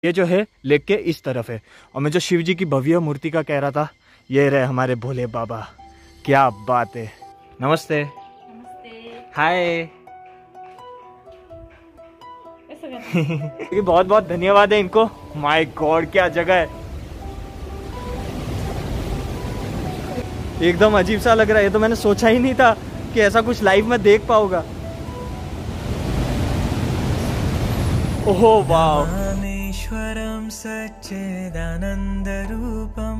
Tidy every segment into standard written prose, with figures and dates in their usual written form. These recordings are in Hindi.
ये जो है लेक के इस तरफ है। और मैं जो शिव जी की भव्य मूर्ति का कह रहा था, ये रहे हमारे भोले बाबा। क्या बात है। नमस्ते। हाय। बहुत बहुत धन्यवाद है इनको। माय गॉड क्या जगह है, एकदम अजीब सा लग रहा है। ये तो मैंने सोचा ही नहीं था कि ऐसा कुछ लाइव में देख पाऊंगा। ओहो वाह। रामेश्वरम सच्चिदानंद रूपम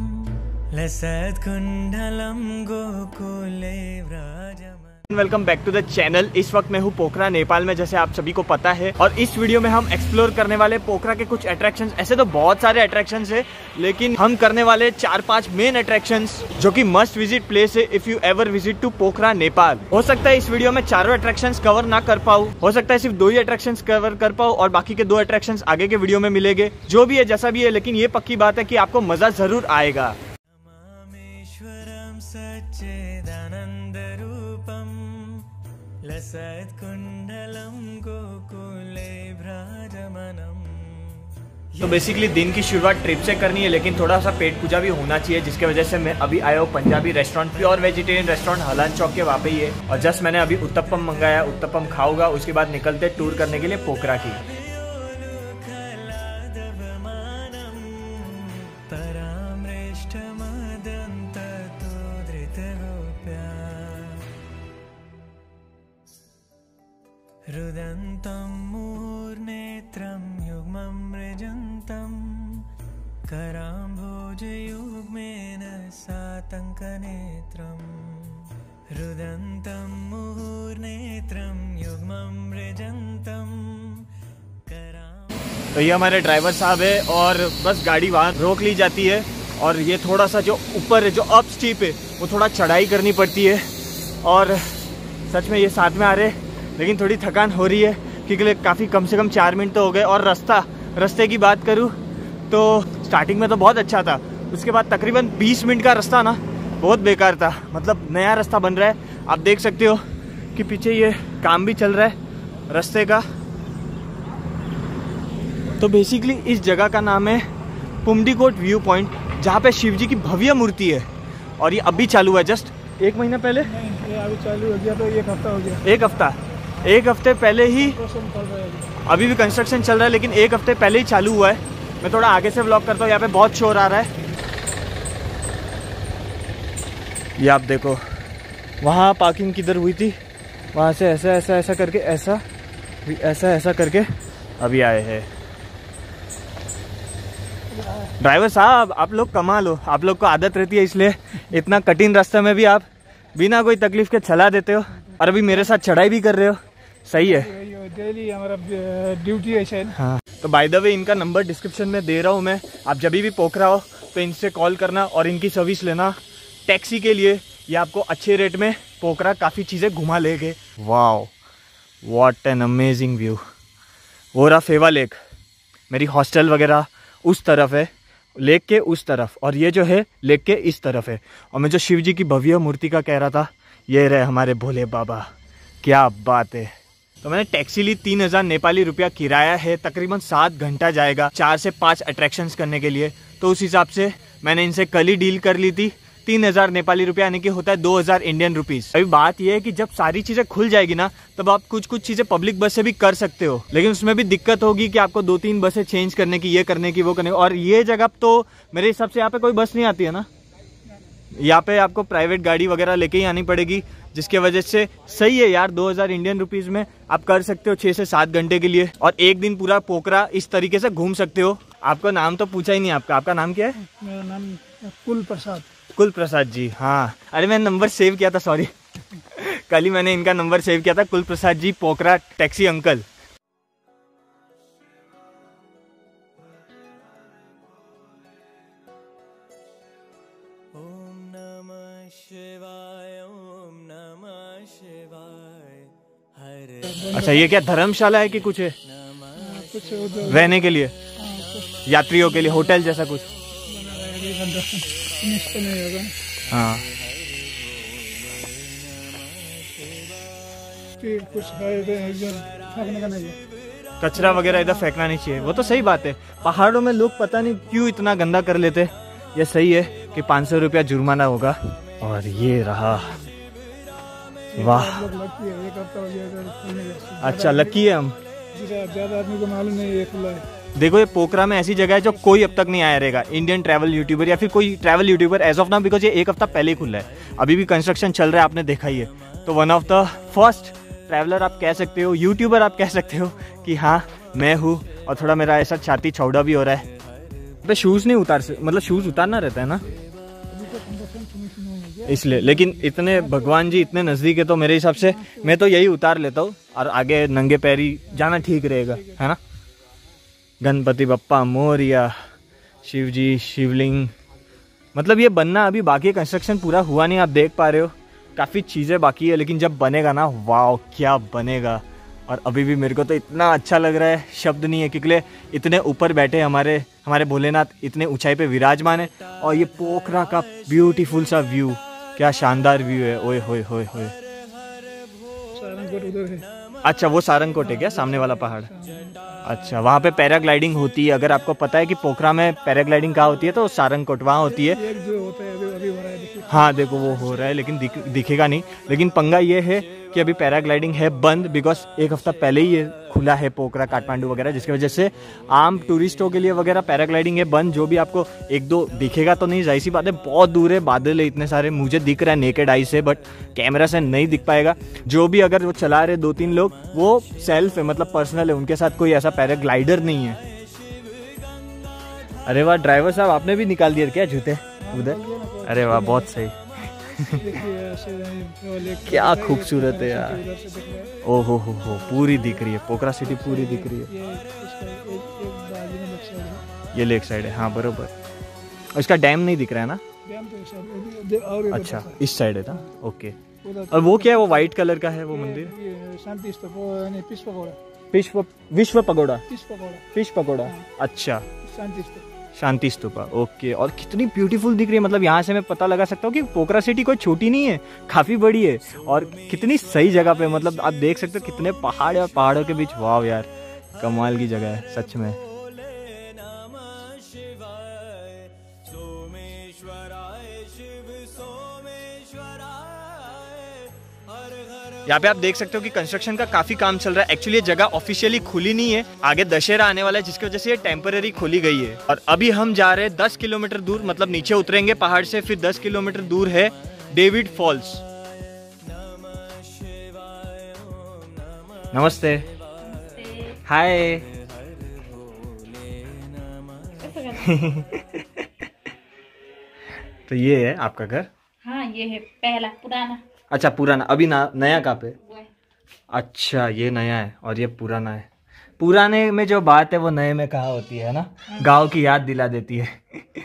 लसत्कुंडलम गोकुले व्रजम। Welcome back to the channel. इस वक्त मैं हूँ पोखरा नेपाल में, जैसे आप सभी को पता है। और इस वीडियो में हम एक्सप्लोर करने वाले पोखरा के कुछ अट्रैक्शंस। ऐसे तो बहुत सारे अट्रैक्शंस है, लेकिन हम करने वाले 4-5 मेन अट्रैक्शंस जो कि मस्ट विजिट प्लेस है if you ever visit to Pokhara Nepal. हो सकता है इस वीडियो में चारों अट्रैक्शंस कवर ना कर पाऊँ, हो सकता है सिर्फ 2 ही अट्रैक्शंस कवर कर पाऊँ और बाकी के 2 अट्रैक्शंस आगे के वीडियो में मिलेंगे। जो भी है जैसा भी है, लेकिन ये पक्की बात है कि आपको मजा जरूर आएगा। तो बेसिकली दिन की शुरुआत ट्रिप से करनी है, लेकिन थोड़ा सा पेट पूजा भी होना चाहिए, जिसके वजह से मैं अभी आया हूँ Punjabi restaurant, pure vegetarian restaurant Halan Chowk के वहाँ पे ही है। और जस्ट मैंने अभी उत्तपम मंगाया, उत्तपम खाऊंगा, उसके बाद निकलते टूर करने के लिए पोखरा की। रुदन्तं मूर्नेत्रं युग्मं मृजन्तं कराम्भोजयुग्मेन सातङ्कनेत्रं रुदन्तं मूर्नेत्रं युग्मं मृजन्तं कराम। तो ये हमारे ड्राइवर साहब है और बस गाड़ी वहाँ रोक ली जाती है। और ये थोड़ा सा जो ऊपर है, जो अप स्टीप है, वो थोड़ा चढ़ाई करनी पड़ती है। और सच में ये साथ में आ रहे, लेकिन थोड़ी थकान हो रही है क्योंकि काफ़ी कम से कम 4 मिनट तो हो गए। और रास्ते की बात करूँ तो स्टार्टिंग में तो बहुत अच्छा था, उसके बाद तकरीबन 20 मिनट का रास्ता ना बहुत बेकार था। मतलब नया रास्ता बन रहा है, आप देख सकते हो कि पीछे ये काम भी चल रहा है रास्ते का। तो बेसिकली इस जगह का नाम है पुमडीकोट व्यू पॉइंट, जहाँ पे शिव जी की भव्य मूर्ति है। और ये अभी चालू है, जस्ट 1 महीना पहले। नहीं, ये अभी चालू हो गया तो 1 हफ्ता हो गया। 1 हफ्ते पहले ही, अभी भी कंस्ट्रक्शन चल रहा है, लेकिन 1 हफ्ते पहले ही चालू हुआ है। मैं थोड़ा आगे से व्लॉग करता हूँ, यहाँ पे बहुत शोर आ रहा है। ये आप देखो, वहाँ पार्किंग किधर हुई थी, वहाँ से ऐसा ऐसा ऐसा करके ऐसा ऐसा करके अभी आए हैं। ड्राइवर साहब आप लोग कमाल हो, आप लोग को आदत रहती है, इसलिए इतना कठिन रास्ते में भी आप बिना कोई तकलीफ के चला देते हो। और अभी मेरे साथ चढ़ाई भी कर रहे हो, सही है। डेली हमारा ड्यूटी है। हाँ, तो बाय द वे इनका नंबर डिस्क्रिप्शन में दे रहा हूँ मैं। आप जब भी पोखरा हो तो इनसे कॉल करना और इनकी सर्विस लेना टैक्सी के लिए। ये आपको अच्छे रेट में पोखरा काफ़ी चीज़ें घुमा लेंगे। Wow, what an amazing view. वो रहा फेवा लेक, मेरी हॉस्टल वगैरह उस तरफ है, लेक के उस तरफ, और ये जो है लेक के इस तरफ है। और मैं जो शिव जी की भव्य मूर्ति का कह रहा था, ये रहे हमारे भोले बाबा। क्या बात है। तो मैंने टैक्सी ली, 3000 नेपाली रुपया किराया है, तकरीबन 7 घंटा जाएगा 4 से 5 अट्रैक्शंस करने के लिए। तो उस हिसाब से मैंने इनसे कल ही डील कर ली थी। 3000 नेपाली रुपया यानी कि होता है 2000 इंडियन रुपीज। अभी बात यह है कि जब सारी चीजें खुल जाएगी ना, तब आप कुछ चीजें पब्लिक बस से भी कर सकते हो, लेकिन उसमें भी दिक्कत होगी कि आपको 2-3 बसें चेंज करने की, ये करने की, वो करने की। और ये जगह तो मेरे हिसाब से यहाँ पे कोई बस नहीं आती है ना, यहाँ पे आपको प्राइवेट गाड़ी वगैरह लेके ही आनी पड़ेगी, जिसके वजह से सही है यार। 2000 इंडियन रुपीज में आप कर सकते हो 6 से 7 घंटे के लिए, और एक दिन पूरा पोखरा इस तरीके से घूम सकते हो। आपका नाम तो पूछा ही नहीं, आपका नाम क्या है? मेरा नाम कुल प्रसाद जी। हाँ, अरे मैंने नंबर सेव किया था, सॉरी। कल ही मैंने इनका नंबर सेव किया था, कुल प्रसाद जी, पोखरा टैक्सी अंकल। अच्छा, ये क्या धर्मशाला है कि कुछ है? कुछ रहने के लिए, यात्रियों के लिए होटल जैसा कुछ? हाँ, कुछ है, थकने का नहीं है। कचरा वगैरह इधर फेंकना नहीं चाहिए। वो तो सही बात है, पहाड़ों में लोग पता नहीं क्यों इतना गंदा कर लेते। ये सही है कि 500 रुपया जुर्माना होगा। और ये रहा, वाह अच्छा लकी है हम, ज्यादा आदमी को मालूम नहीं ये खुला है। देखो ये पोखरा में ऐसी जगह है जो कोई अब तक नहीं आया रहेगा, इंडियन ट्रैवल यूट्यूबर या फिर कोई travel YouTuber as of now, because ये 1 हफ्ता पहले ही खुला है, अभी भी कंस्ट्रक्शन चल रहा है, आपने देखा ही है। तो one of the first traveller आप कह सकते हो, यूट्यूबर आप कह सकते हो कि हाँ मैं हूँ। और थोड़ा मेरा ऐसा छाती चौड़ा भी हो रहा है। पे शूज़ नहीं उतार से, मतलब शूज़ उतारना रहता है ना इसलिए, लेकिन इतने भगवान जी इतने नज़दीक है तो मेरे हिसाब से मैं तो यही उतार लेता हूँ और आगे नंगे पैरी जाना ठीक रहेगा, है ना। गणपति बप्पा मोरिया, शिव जी, शिवलिंग, मतलब ये बनना अभी बाकी है, कंस्ट्रक्शन पूरा हुआ नहीं, आप देख पा रहे हो काफ़ी चीज़ें बाकी है, लेकिन जब बनेगा ना वाओ क्या बनेगा। और अभी भी मेरे को तो इतना अच्छा लग रहा है, शब्द नहीं है, क्योंकि इतने ऊपर बैठे हमारे भोलेनाथ इतने ऊंचाई पे विराजमान है। और ये पोखरा का ब्यूटीफुल सा व्यू, क्या शानदार व्यू है, ओए होए होए होए। सारंगकोट उधर है। अच्छा वो सारंगकोट है क्या, सामने वाला पहाड़? अच्छा वहाँ पे पैराग्लाइडिंग होती है, अगर आपको पता है कि पोखरा में पैराग्लाइडिंग कहाँ होती है तो सारंगकोट वहाँ होती है। एक जो होता है अभी हो रहा है, देखिए। हाँ देखो वो हो रहा है, लेकिन दिखेगा नहीं। लेकिन पंगा ये है कि अभी पैराग्लाइडिंग है बंद, बिकॉज 1 हफ्ता पहले ही ये खुला है पोखरा काठमांडू वगैरह, जिसकी वजह से आम टूरिस्टों के लिए वगैरह पैराग्लाइडिंग है बंद। जो भी आपको 1-2 दिखेगा तो नहीं, जाहिर सी बात है बहुत दूर है, बादल है इतने सारे, मुझे दिख रहा है नेकेड आई से, बट कैमरा से नहीं दिख पाएगा। जो भी अगर वो चला रहे 2-3 लोग वो सेल्फ है, मतलब पर्सनल है, उनके साथ कोई ऐसा पैराग्लाइडर नहीं है। अरे वाह ड्राइवर साहब, आपने भी निकाल दिया क्या जूते उधर? अरे वाह बहुत सही। क्या खूबसूरत है यार, ओहो हो पूरी दिख रही है, पोखरा सिटी पूरी दिख रही है। ये लेक साइड है, हाँ बरोबर। और इसका डैम नहीं दिख रहा है ना? अच्छा इस साइड है ना, ओके। और वो क्या है, वो व्हाइट कलर का है वो मंदिर? शांति स्तूप, विश्व पगोड़ा, फिश पगोड़ा, अच्छा शांति स्तूप, शांति स्तूपा, ओके। और कितनी ब्यूटीफुल दिख रही है, मतलब यहाँ से मैं पता लगा सकता हूँ कि पोखरा सिटी कोई छोटी नहीं है, काफी बड़ी है और कितनी सही जगह पे, मतलब आप देख सकते हो कितने पहाड़ है और पहाड़ों के बीच, वाव यार कमाल की जगह है सच में। यहाँ पे आप देख सकते हो कि कंस्ट्रक्शन का काफी काम चल रहा है। एक्चुअली ये जगह ऑफिशियली खुली नहीं है, आगे दशहरा आने वाला है जिसकी वजह से ये टेम्पररी खोली गई है। और अभी हम जा रहे हैं 10 किलोमीटर दूर, मतलब नीचे उतरेंगे पहाड़ से, फिर 10 किलोमीटर दूर है डेविड फॉल्स। नमस्ते, हाय। तो ये है आपका घर? हाँ ये है पहला पुराना। अच्छा पुराना, अभी नया कहाँ पे? अच्छा ये नया है और ये पुराना है। पुराने में जो बात है वो नए में कहाँ होती है ना, गांव की याद दिला देती है।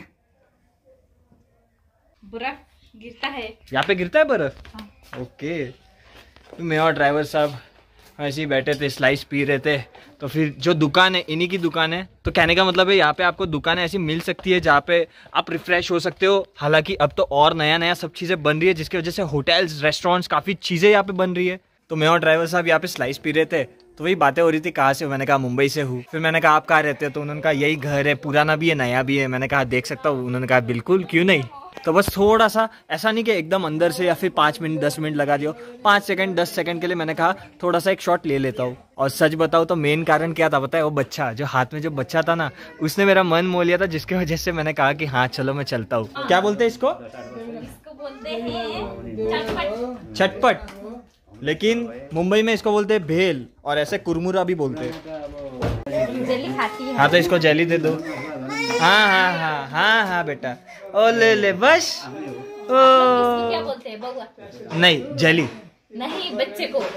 बर्फ गिरता है यहाँ पे, गिरता है बर्फ? हाँ। ओके। तो मैं और ड्राइवर साहब ऐसे ही बैठे थे, स्लाइस पी रहे थे, तो फिर जो दुकान है इन्हीं की दुकान है। तो कहने का मतलब है यहाँ पे आपको दुकानें ऐसी मिल सकती है जहाँ पे आप रिफ्रेश हो सकते हो। हालांकि अब तो और नया नया सब चीज़ें बन रही है, जिसकी वजह से होटल्स, रेस्टोरेंट्स, काफ़ी चीज़ें यहाँ पे बन रही है। तो मैं और ड्राइवर साहब यहाँ पे स्लाइस पी रहे थे, तो वही बातें हो रही थी कहाँ से हो, मैंने कहा मुंबई से हूँ। फिर मैंने कहा आप कहाँ रहते हो, तो उन्होंने कहा यही घर है, पुराना भी है नया भी है। मैंने कहा देख सकता हूँ, उन्होंने कहा बिल्कुल क्यों नहीं। तो बस थोड़ा सा ऐसा नहीं कि एकदम अंदर से या फिर 5 मिनट 10 मिनट लगा दियो, 5 सेकंड 10 सेकंड के लिए मैंने कहा थोड़ा सा एक शॉट ले लेता हूँ। और सच बताऊँ तो मेन कारण क्या था पता है? वो बच्चा जो हाथ में जो बच्चा था ना, उसने मेरा मन मोह लिया था, जिसकी वजह से मैंने कहा कि हाँ चलो मैं चलता हूँ। क्या बोलते हैं इसको? इसको बोलते हैं चटपट, लेकिन मुंबई में इसको बोलते हैं भेल, और ऐसे कुरमुरा भी बोलते हैं। जेली खाती है। हाँ तो इसको जेली दे दो। हाँ हाँ हाँ हाँ हाँ बेटा, ओ ले ले बस। ओ क्या बोलते हैं बउआ? नहीं जेली नहीं, बच्चे को।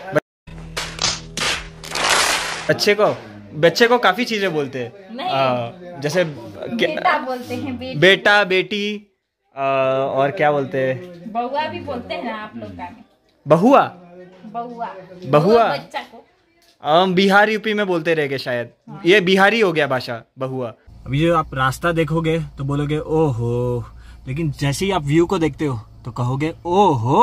बच्चे को काफी चीजें बोलते हैं, जैसे बेटा बोलते हैं, बेटा बेटी, और क्या बोलते हैं? बउआ भी बोलते हैं ना आप लोग का में? बहुआ, बहुआ बच्चा को बिहार यूपी में बोलते रहेंगे शायद। ये बिहारी हो गया भाषा, बहुआ। अभी जो आप रास्ता देखोगे तो बोलोगे ओहो, लेकिन जैसे ही आप व्यू को देखते हो तो कहोगे ओहो।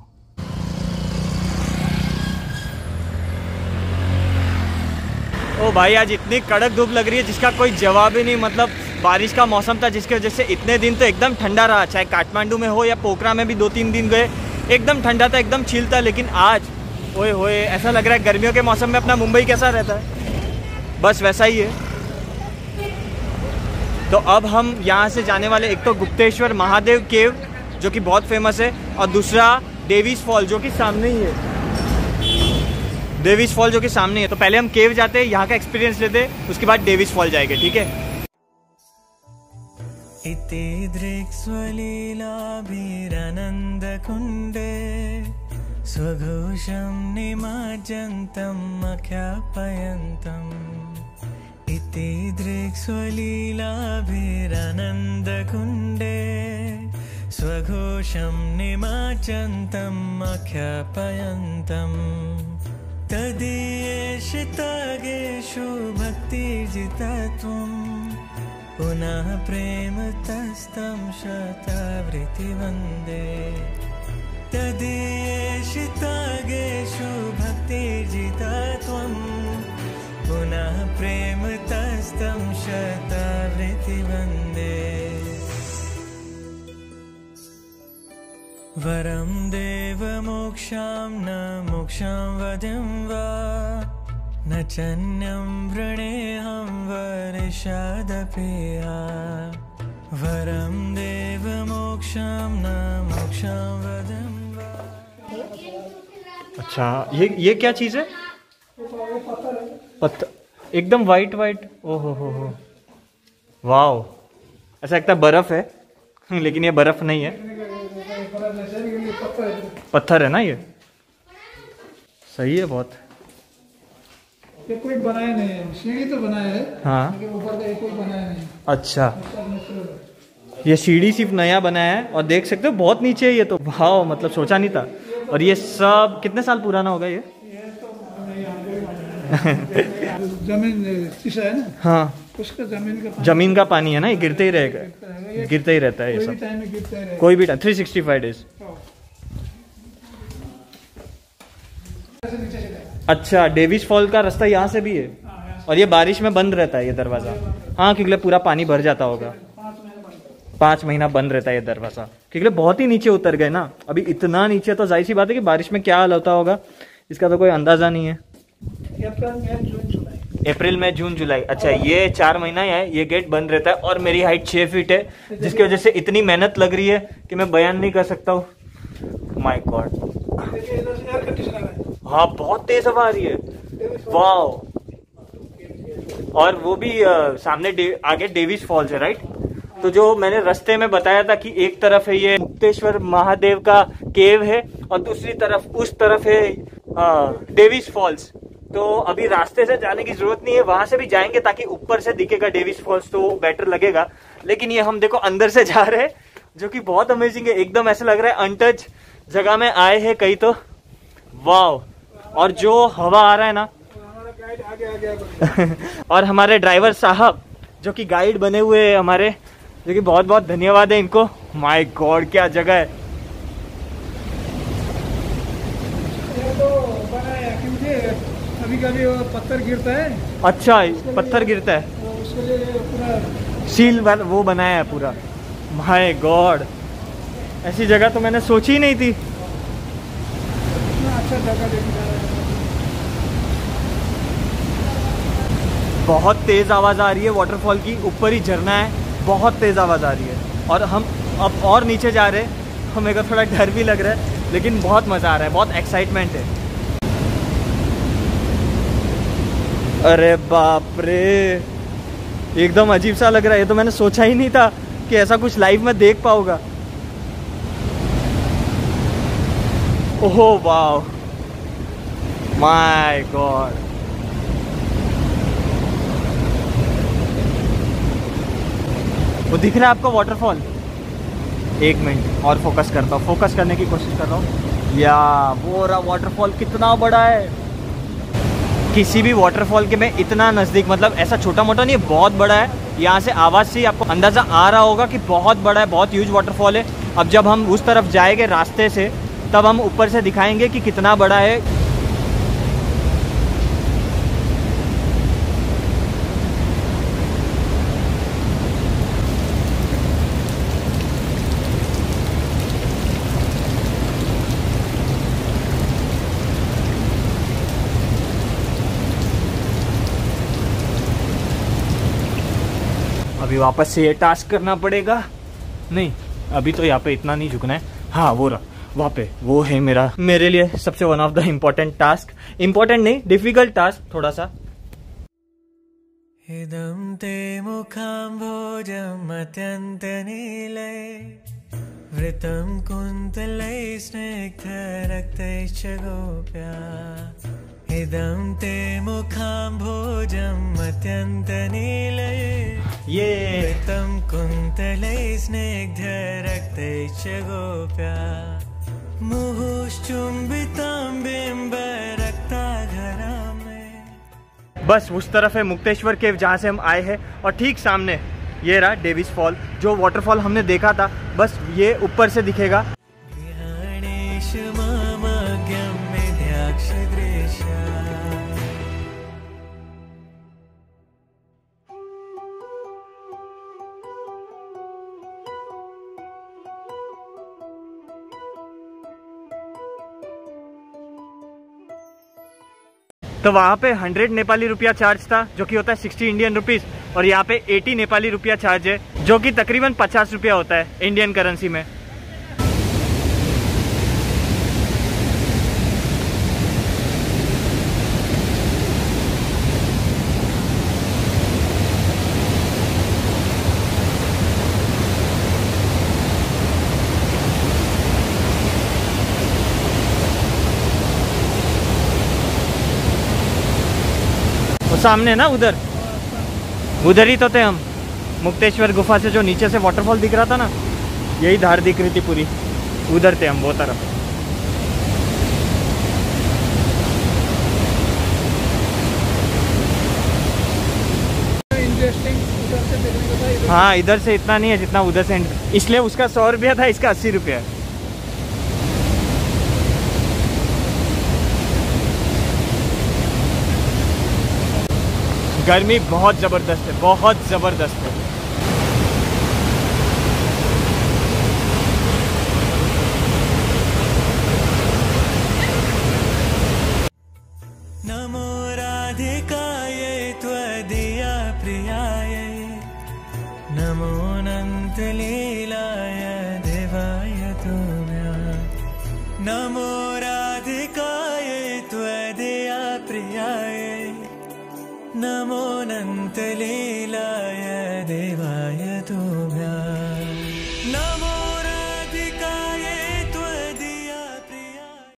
ओ भाई आज इतनी कड़क धूप लग रही है जिसका कोई जवाब ही नहीं। मतलब बारिश का मौसम था जिसकी वजह से इतने दिन तो एकदम ठंडा रहा, चाहे काठमांडू में हो या पोखरा में भी 2-3 दिन गए एकदम ठंडा था, एकदम चिल था। लेकिन आज ओए होए ऐसा लग रहा है गर्मियों के मौसम में अपना मुंबई कैसा रहता है, बस वैसा ही है। तो अब हम यहाँ से जाने वाले, एक तो गुप्तेश्वर महादेव केव जो कि बहुत फेमस है, और दूसरा डेविस फॉल जो कि सामने ही है। डेविस फॉल जो कि सामने है। तो पहले हम केव जाते हैं, यहाँ का एक्सपीरियंस लेते हैं, उसके बाद डेविस फॉल जाएंगे, ठीक है। इति दृक्स्वलीलाभिरनन्दकुण्डे स्वघोषं निमज्जन्तम् अख्यापयन्तम्। इति दृक्स्वलीलाभिरनन्दकुण्डे स्वघोषं निमज्जन्तम् अख्यापयन्तम्। तदीयेषितागेषु भक्तिर्जितत्वम् पुनः प्रेमतस्तं शतावृत्ति वन्दे। तदीयेषितागेषु भक्तिर्जितत्वम् पुनः प्रेमतस्तं शतावृत्ति वन्दे। वरं देवमोक्षां न मोक्षं वदिं वा न चन्यं वृणेऽहं वरिषादपेया। वरं देवमोक्षं न मोक्षं वदिं वा। अच्छा ये क्या चीज़ है? पत्थर एकदम वाइट वाइट। ओहो हो, वाओ, ऐसा लगता है बर्फ है लेकिन ये बर्फ नहीं है, पत्थर है ना ये। सही है बहुत। ये कोई बनाया नहीं है, सीढ़ी तो बनाया है हाँ, लेकिन ऊपर का कोई बनाया नहीं। अच्छा ये सीढ़ी सिर्फ नया बनाया है, और देख सकते हो बहुत नीचे है ये तो। वाह, मतलब सोचा नहीं था। और ये सब कितने साल पुराना होगा ये? जमीन शीशा है ना, हाँ, उसका जमीन का पानी है ना, ये गिरते ही रहेगा, गिरते ही रहता है ये सब, टाइम में गिरता है। कोई भी टाइम 365 डेज। अच्छा, डेविस फॉल का रास्ता यहाँ से भी है, और ये बारिश में बंद रहता है ये दरवाजा। हाँ, क्योंकि पूरा पानी भर जाता होगा, 5 महीना बंद रहता है ये दरवाजा, क्योंकि बहुत ही नीचे उतर गए ना अभी। इतना नीचे तो जाहिर सी बात है कि बारिश में क्या हाल होता होगा इसका तो कोई अंदाजा नहीं है। अप्रैल में जून जुलाई, अच्छा ये 4 महीना है ये गेट बंद रहता है। और मेरी हाइट 6 फीट है, जिसकी वजह से इतनी मेहनत लग रही है कि मैं बयान नहीं कर सकता हूँ। माय गॉड, हाँ बहुत तेज हवा आ रही है, वाओ। और वो भी सामने आगे डेविस फॉल्स है, राइट। तो जो मैंने रास्ते में बताया था कि एक तरफ है ये गुप्तेश्वर महादेव का केव है, और दूसरी तरफ उस तरफ है डेविस फॉल्स। तो अभी रास्ते से जाने की जरूरत नहीं है, वहां से भी जाएंगे ताकि ऊपर से दिखेगा डेविस फॉल्स, तो बेटर लगेगा। लेकिन ये हम देखो अंदर से जा रहे हैं, जो कि बहुत अमेजिंग है, एकदम ऐसा लग रहा है अनटच जगह में आए हैं कहीं तो। वाओ, और जो हवा आ रहा है ना और हमारे ड्राइवर साहब जो कि गाइड बने हुए हैं हमारे, जो कि बहुत बहुत धन्यवाद है इनको। माय गॉड क्या जगह है। कभी कभी वो पत्थर गिरता है। अच्छा, पत्थर गिरता है, तो उसके लिए पूरा सील वो बनाया है पूरा। माय गॉड, ऐसी जगह तो मैंने सोची ही नहीं थी। इतना अच्छा जगह देखने। बहुत तेज आवाज आ रही है वाटरफॉल की, ऊपर ही झरना है, बहुत तेज आवाज आ रही है। और हम अब और नीचे जा रहे हैं, हमें को थोड़ा डर भी लग रहा है, लेकिन बहुत मजा आ रहा है, बहुत एक्साइटमेंट है। अरे बाप रे, एकदम अजीब सा लग रहा है। ये तो मैंने सोचा ही नहीं था कि ऐसा कुछ लाइव में देख पाऊंगा। Oh wow, my God. वो दिख रहा है आपको वाटरफॉल? एक मिनट और फोकस करता हूँ, फोकस करने की कोशिश कर रहा हूँ। या वो रहा वाटरफॉल, कितना बड़ा है। किसी भी वाटरफॉल के में इतना नज़दीक, मतलब ऐसा छोटा मोटा नहीं है, बहुत बड़ा है। यहाँ से आवाज़ से ही आपको अंदाज़ा आ रहा होगा कि बहुत बड़ा है, बहुत ह्यूज वाटरफॉल है। अब जब हम उस तरफ जाएंगे रास्ते से, तब हम ऊपर से दिखाएंगे कि कितना बड़ा है। अभी वापस से ये टास्क करना पड़ेगा। नहीं, अभी तो यहाँ पे इतना नहीं झुकना है। हाँ, वो रहा वहाँ पे, वो है मेरे लिए सबसे one of the important task. Important नहीं, डिफिकल्ट टास्क थोड़ा सा। इदं ते मुखाम्भोजम् अत्यन्तनीलय वृतं कुन्तलैः स्निग्धरक्तैश्च गोप्या। इदं ते मुखाम्भोजम् अत्यन्तनीलय ये वृतं कुन्तलैः स्निग्धरक्तैश्च गोप्या। मुहुश्चुम्बितं बिम्बरक्ताघरां मे। बस उस तरफ है मुक्तेश्वर केव जहाँ से हम आए हैं, और ठीक सामने ये रहा डेविस फॉल, जो वाटरफॉल हमने देखा था। बस ये ऊपर से दिखेगा। तो वहाँ पे 100 नेपाली रुपया चार्ज था, जो कि होता है 60 इंडियन रुपीस, और यहाँ पे 80 नेपाली रुपया चार्ज है, जो कि तकरीबन 50 रुपया होता है इंडियन करेंसी में। सामने ना उधर ही तो थे हम। मुक्तेश्वर गुफा से जो नीचे से वाटरफॉल दिख रहा था ना, यही धार दिख रही थी पूरी, उधर थे हम वो तरफ। हाँ, इधर से इतना नहीं है जितना उधर से, इसलिए उसका 100 रुपया था, इसका 80 रुपया है। गर्मी बहुत ज़बरदस्त है, बहुत ज़बरदस्त है। नमो राधिकायै त्वदीया प्रियायै नमो अनन्तलीलाय देवाय तुभ्यं। नमो राधिकायै त्वदीया प्रियायै नमो अनन्तलीलाय देवाय